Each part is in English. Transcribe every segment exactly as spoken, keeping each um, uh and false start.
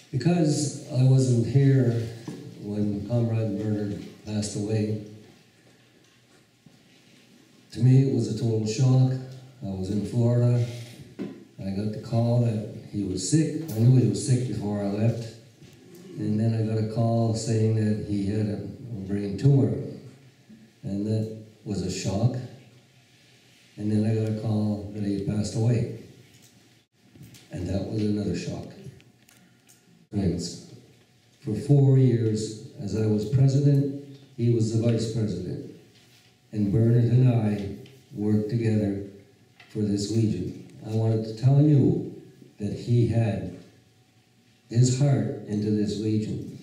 Because I wasn't here when Comrade Bernard passed away, to me it was a total shock. I was in Florida. I got the call that he was sick. I knew he was sick before I left. And then I got a call saying that he had a brain tumor. And that was a shock. And then I got a call that he had passed away. And that was another shock. Friends, for four years, as I was president, he was the vice president. And Bernard and I worked together for this Legion. I wanted to tell you that he had his heart into this Legion.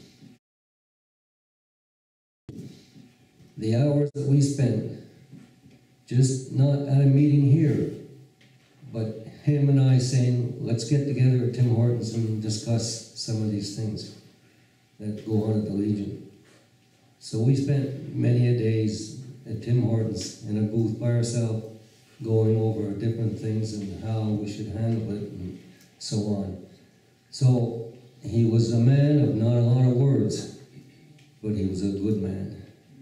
The hours that we spent, just not at a meeting here, but him and I saying, let's get together at Tim Hortons and discuss some of these things that go on at the Legion. So we spent many a days at Tim Hortons in a booth by ourselves, going over different things and how we should handle it and so on. So he was a man of not a lot of words, but he was a good man.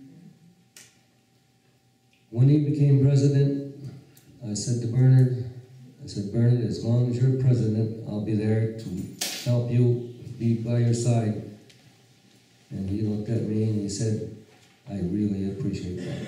When he became president, I said to Bernard, I said, Bernard, as long as you're president, I'll be there to help you, be by your side. And he looked at me and he said, I really appreciate that.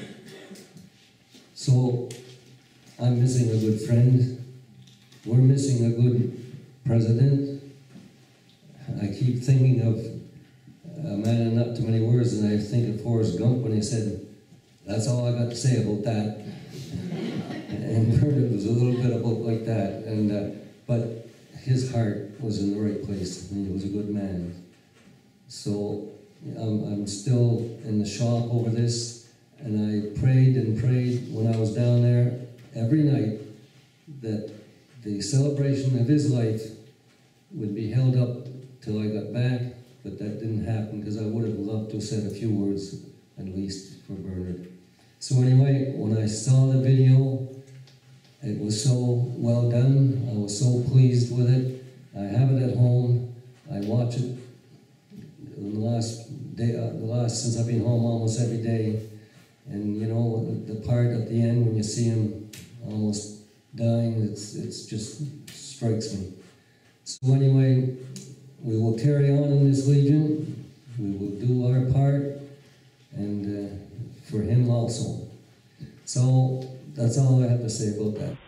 So I'm missing a good friend. We're missing a good president. I keep thinking of a man in not too many words, and I think of Forrest Gump when he said, that's all I got to say about that. And Bernard was a little bit about like that, and uh, but his heart was in the right place, and he was a good man. So I'm, I'm still in the shock over this, and I prayed and prayed when I was down there every night that the celebration of his life would be held up till I got back, but that didn't happen because I would have loved to have said a few words at least for Bernard. So anyway, when I saw the video, it was so well done. I was so pleased with it. I have it at home. I watch it the last day, uh, the last since I've been home almost every day. And you know, the, the part at the end when you see him almost dying, it's it's just strikes me. So anyway, we will carry on in this Legion. We will do our part, and uh, for him also. So that's all I have to say about that.